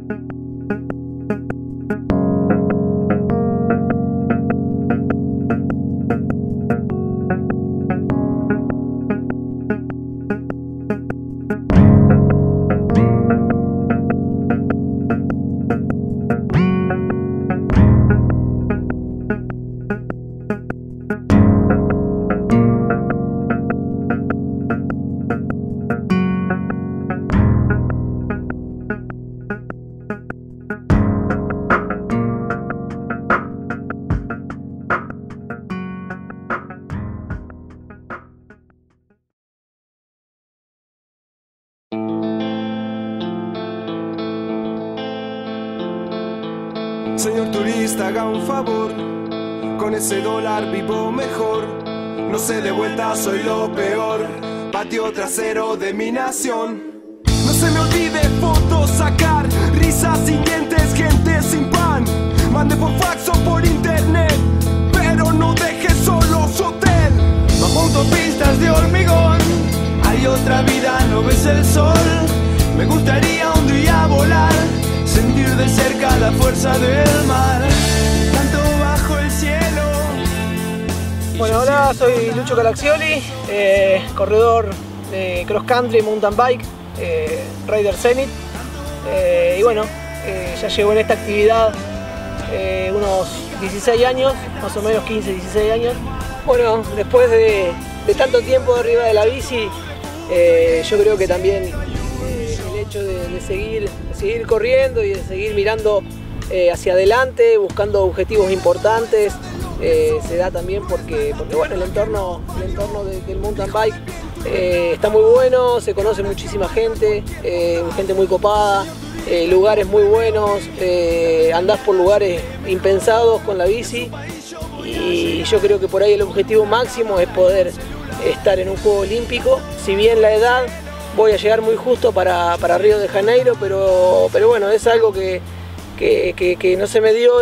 Señor turista, haga un favor, con ese dólar vivo mejor. No sé de vuelta, soy lo peor, patio trasero de mi nación. No se me olvide fotos sacar, risas sin dientes, gente sin pan. Mande por fax o por internet, pero no deje solo su hotel. Bajo autopistas de hormigón, hay otra vida, no ves el sol. Me gustaría un día volar, sentir de cerca la fuerza del mar, tanto bajo el cielo. Bueno, hola, soy Lucho Calaxioli, corredor de cross country, mountain bike, Rider Zenit. Y bueno, ya llevo en esta actividad unos 16 años, más o menos 15, 16 años. Bueno, después de tanto tiempo arriba de la bici, yo creo que también el hecho de seguir corriendo y de seguir mirando hacia adelante, buscando objetivos importantes, se da también porque bueno, el entorno del mountain bike está muy bueno, se conoce muchísima gente, gente muy copada, lugares muy buenos, andás por lugares impensados con la bici, y yo creo que por ahí el objetivo máximo es poder estar en un Juego Olímpico. Si bien la edad voy a llegar muy justo para Río de Janeiro, pero bueno, es algo que no se me dio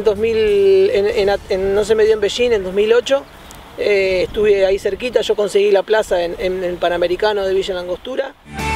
no se me dio en Beijing en 2008. Estuve ahí cerquita, yo conseguí la plaza en el Panamericano de Villa Langostura.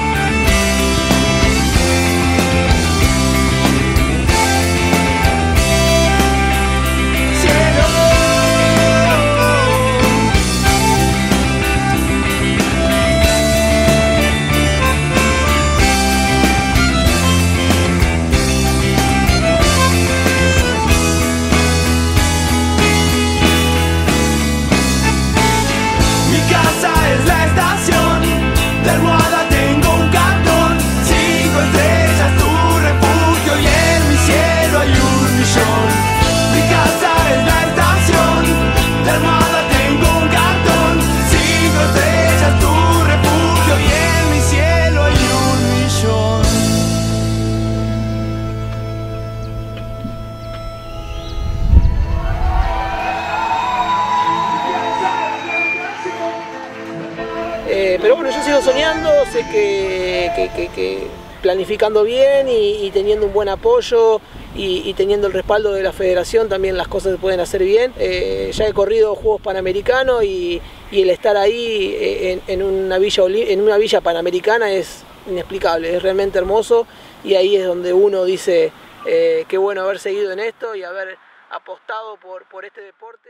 Pero bueno, yo sigo soñando, sé que planificando bien y teniendo un buen apoyo y teniendo el respaldo de la federación también las cosas se pueden hacer bien. Ya he corrido Juegos Panamericanos y el estar ahí en una villa panamericana es inexplicable, es realmente hermoso, y ahí es donde uno dice qué bueno haber seguido en esto y haber apostado por este deporte.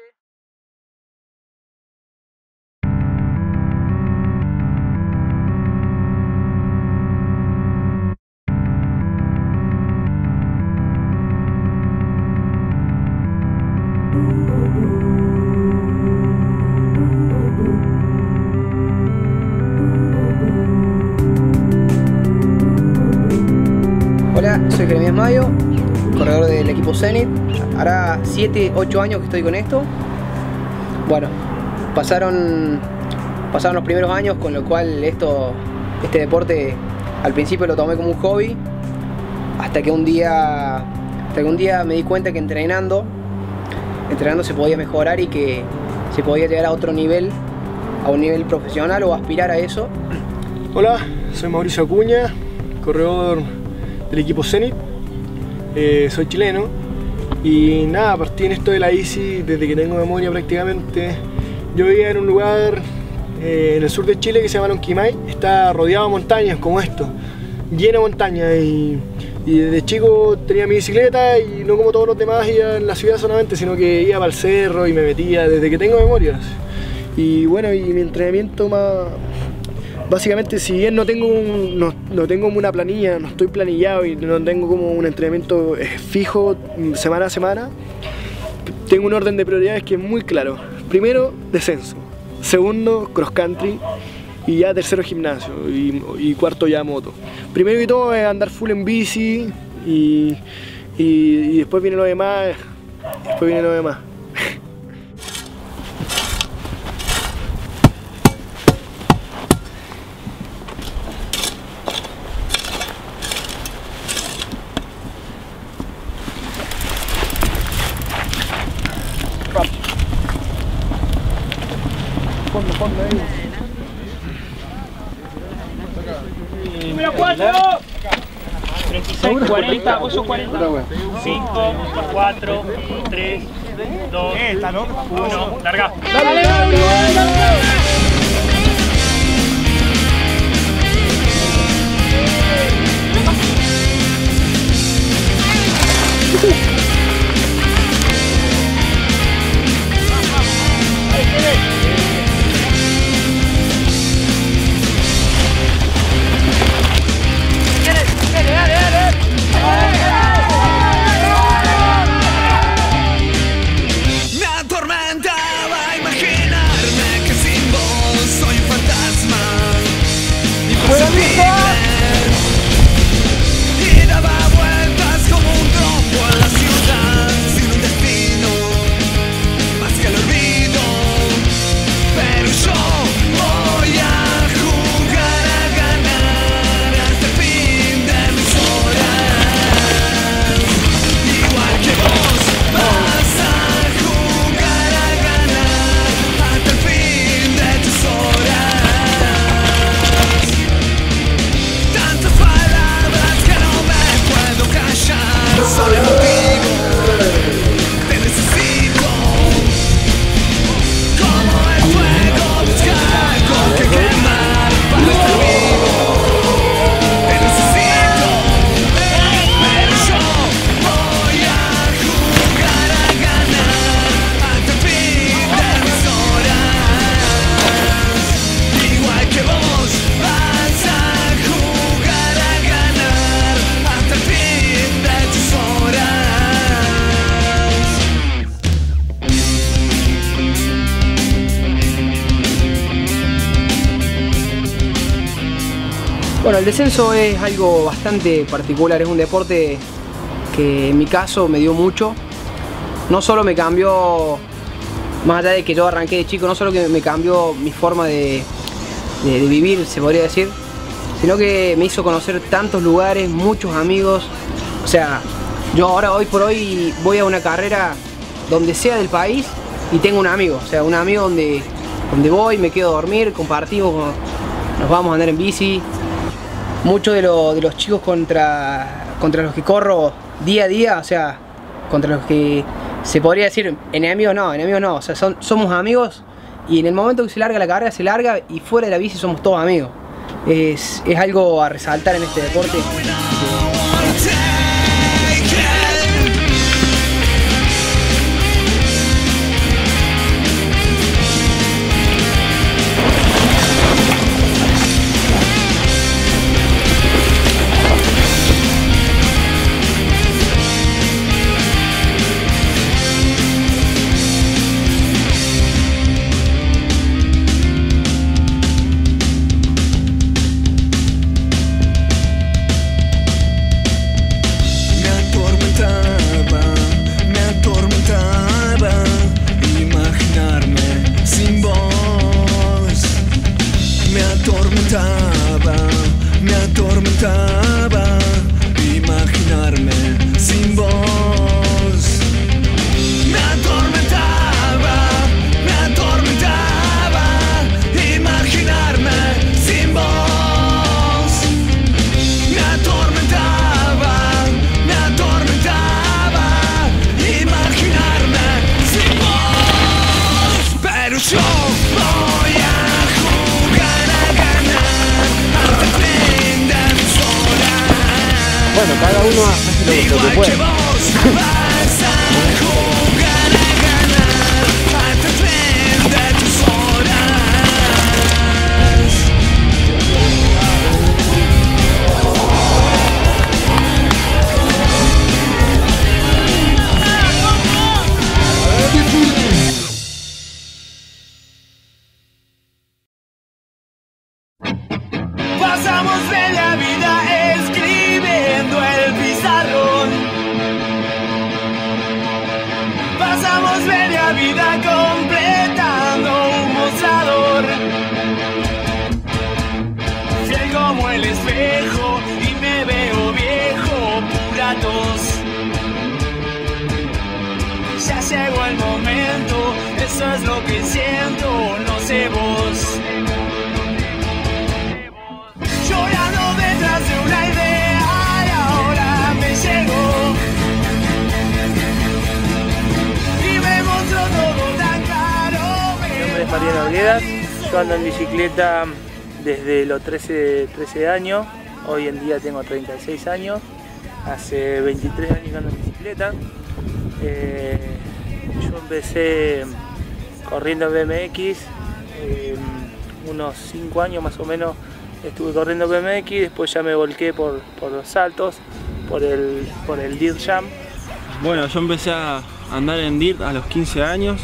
Hola, soy Jeremías Mayo, corredor del equipo Zenit. Hará 7, 8 años que estoy con esto. Bueno, pasaron los primeros años, con lo cual este deporte al principio lo tomé como un hobby, hasta que un día me di cuenta que entrenando se podía mejorar y que se podía llegar a otro nivel, a un nivel profesional o aspirar a eso. Hola, soy Mauricio Acuña, corredor del equipo Zenit. Soy chileno y nada, partí en esto de la bici desde que tengo memoria prácticamente. Yo vivía en un lugar en el sur de Chile que se llama Lonquimay. Está rodeado de montañas como esto, lleno de montañas, y Y desde chico tenía mi bicicleta y no como todos los demás iba en la ciudad solamente, sino que iba para el cerro y me metía desde que tengo memorias. Y bueno, y mi entrenamiento más... Básicamente, si bien no tengo como una planilla, no estoy planillado y no tengo como un entrenamiento fijo semana a semana, tengo un orden de prioridades que es muy claro. Primero, descenso. Segundo, cross country. Y ya tercero, gimnasio. Y cuarto, ya moto. Primero que todo es andar full en bici y después viene lo demás. Después viene lo demás. Fondo ahí. Número 4. 36, 40, 8, 40. 5, 4, 3, 2, 1. Larga. ¡Dale, dale! Me atormentaba imaginarme que sin vos soy un fantasma imposible. Y daba vueltas como un trompo en la ciudad sin un destino más que el olvido. Pero yo voy a jugar a ganar hasta el fin de mis horas. Igual que vos vas a jugar a ganar hasta el fin de tus horas. Tantas palabras que no me puedo callar. Soy emotivo, te necesito. Como el fuego busca algo que quemar para estar vivo. Te necesito, pero yo voy a jugar a ganar hasta el fin de mis horas. Igual que vos vas a jugar a ganar hasta el fin de tus horas. Bueno, el descenso es algo bastante particular, es un deporte que en mi caso me dio mucho. No solo me cambió, más allá de que yo arranqué de chico, no solo que me cambió mi forma de vivir, se podría decir, sino que me hizo conocer tantos lugares, muchos amigos. O sea, yo ahora, hoy por hoy, voy a una carrera donde sea del país y tengo un amigo. O sea, un amigo donde voy, me quedo a dormir, compartimos, nos vamos a andar en bici. Muchos de los chicos contra los que corro día a día, o sea, contra los que se podría decir enemigos no, o sea, somos amigos y en el momento que se larga la carrera, se larga y fuera de la bici somos todos amigos. Es algo a resaltar en este deporte. bueno, cada uno hace lo que puede. Pasamos de la vida escribiendo el pizarrón. Pasamos media vida completando un mostrador. Fiel como el espejo y me veo viejo, pura tos. Ya llegó el momento, eso es lo que siento, no sé vos. Llorando detrás de una idea y ahora me llegó. Y me mostró todo tan claro. Mi nombre es Mariano Argueda, yo ando en bicicleta desde los 13 años, hoy en día tengo 36 años, hace 23 años que ando en bicicleta. Yo empecé corriendo BMX, unos 5 años más o menos estuve corriendo BMX, después ya me volqué por los saltos, por el Dirt Jam. Bueno, yo empecé a andar en Dirt a los 15 años.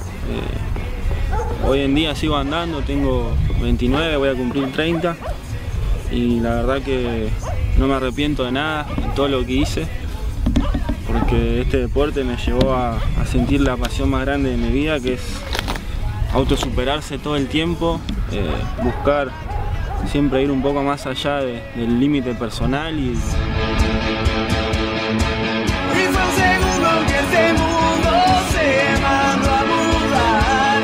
Hoy en día sigo andando, tengo 29, voy a cumplir 30. Y la verdad que no me arrepiento de nada, de todo lo que hice. Porque este deporte me llevó a sentir la pasión más grande de mi vida, que es autosuperarse todo el tiempo, buscar siempre ir un poco más allá del límite personal y fue un segundo que este mundo se mandó a mudar.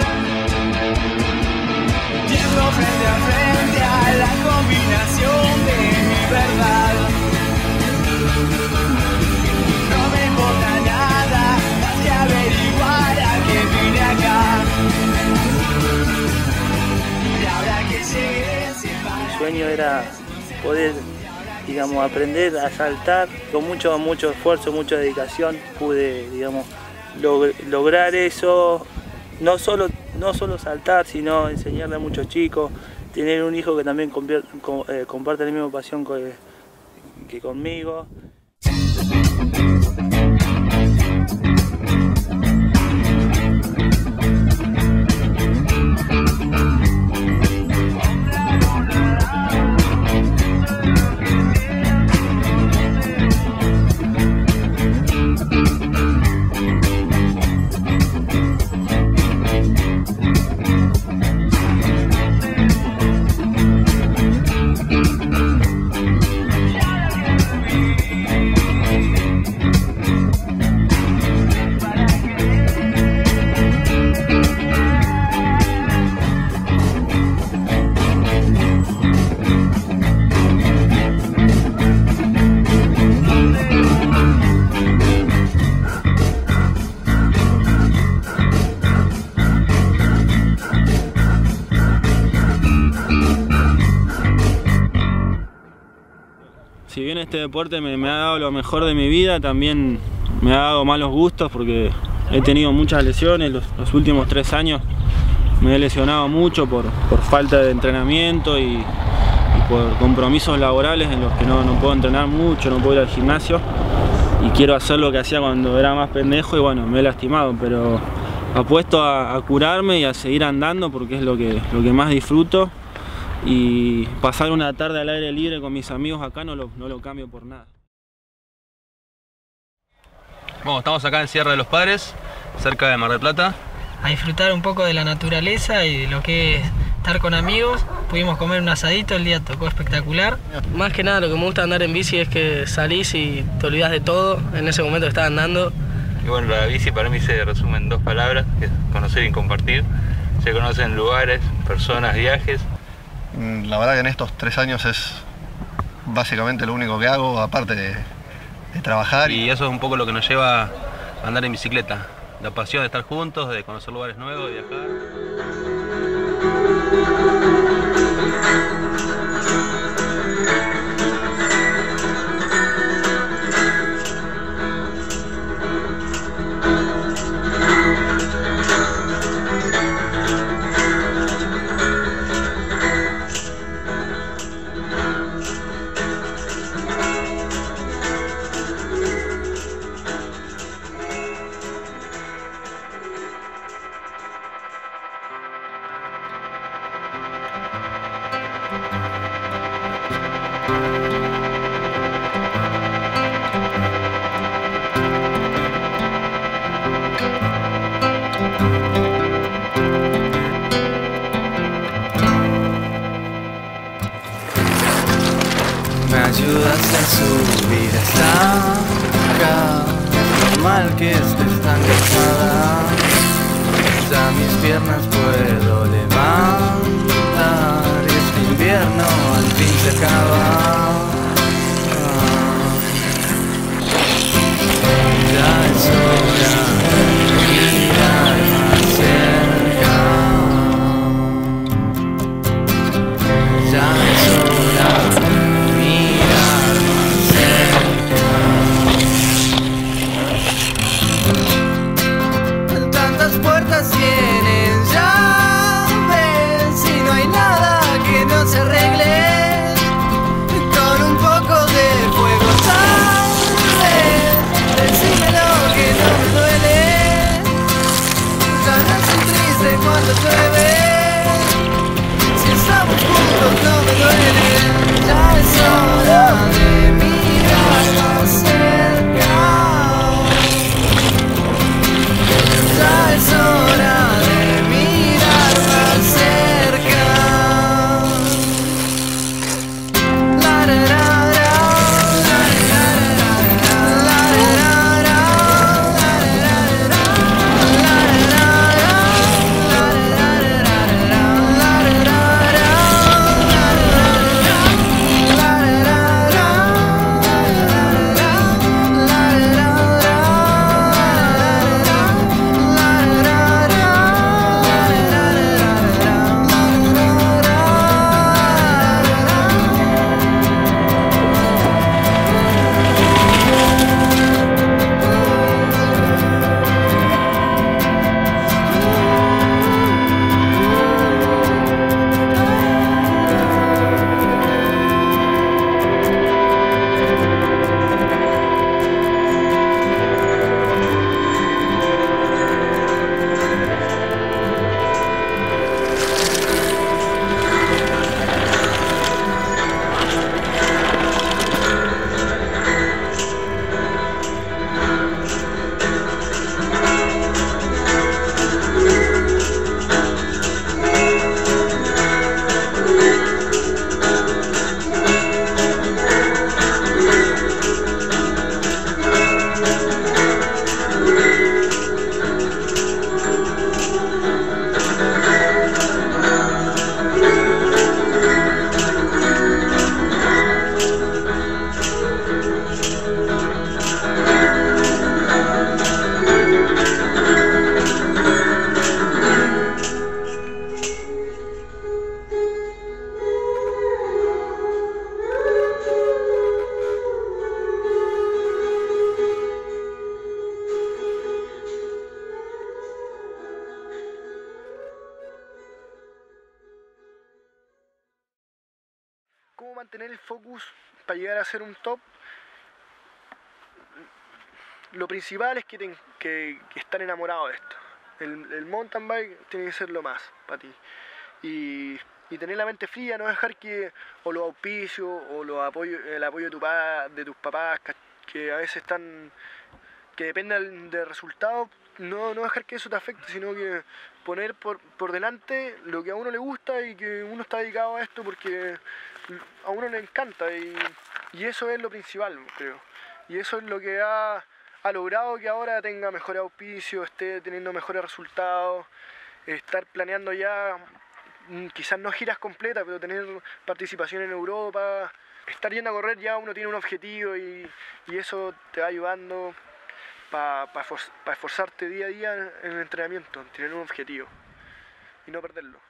Yendo frente a frente a la combinación de mi verdad. No me importa nada más que averiguar a qué vine acá. Y ahora que llegué. Mi sueño era poder, digamos, aprender a saltar. Con mucho esfuerzo, mucha dedicación pude, digamos, lograr eso. No solo saltar, sino enseñarle a muchos chicos, tener un hijo que también comparte la misma pasión que conmigo. Si bien este deporte me ha dado lo mejor de mi vida, también me ha dado malos gustos porque he tenido muchas lesiones. Los últimos 3 años me he lesionado mucho por falta de entrenamiento y por compromisos laborales en los que no puedo entrenar mucho, no puedo ir al gimnasio. Y quiero hacer lo que hacía cuando era más pendejo y bueno, me he lastimado, pero apuesto a curarme y a seguir andando porque es lo que más disfruto. Y pasar una tarde al aire libre con mis amigos acá no lo cambio por nada. Bueno, estamos acá en Sierra de los Padres, cerca de Mar del Plata. A disfrutar un poco de la naturaleza y de lo que es estar con amigos. Pudimos comer un asadito, el día tocó espectacular. Más que nada lo que me gusta andar en bici es que salís y te olvidás de todo en ese momento que estás andando. Y bueno, la bici para mí se resume en 2 palabras, que es conocer y compartir. Se conocen lugares, personas, viajes. La verdad que en estos 3 años es básicamente lo único que hago, aparte de trabajar. Y eso es un poco lo que nos lleva a andar en bicicleta. La pasión de estar juntos, de conocer lugares nuevos, de viajar. subir hasta acá. Es normal que estés tan cansada. Ya mis piernas puedo levantar y este invierno al fin se acaba. Ya es hora de mirar más cerca. Ya es hora de mirar más cerca. Tantas puertas tienen llaves y no hay nada que no se arregle. Con un poco de fuego, ¿sabes? Decímelo que no me duele. Ya no soy triste cuando llueve. Si estamos juntos no me duele. Ya es hora de mirar más cerca. Ya es hora de mirar más cerca. La la la la, la la la la, la ¿Cómo mantener el focus para llegar a ser un top? Lo principal es que estar enamorado de esto. El mountain bike tiene que ser lo más para ti. Y tener la mente fría, no dejar que o los auspicios o el apoyo de tus papás, que a veces están, que dependen del resultado, no dejar que eso te afecte, sino que poner por delante lo que a uno le gusta y que uno está dedicado a esto porque a uno le encanta y eso es lo principal, creo. Y eso es lo que ha logrado que ahora tenga mejores auspicios, esté teniendo mejores resultados, estar planeando ya, quizás no giras completas, pero tener participación en Europa, estar yendo a correr ya uno tiene un objetivo y eso te va ayudando para esforzarte día a día en el entrenamiento, tener un objetivo y no perderlo.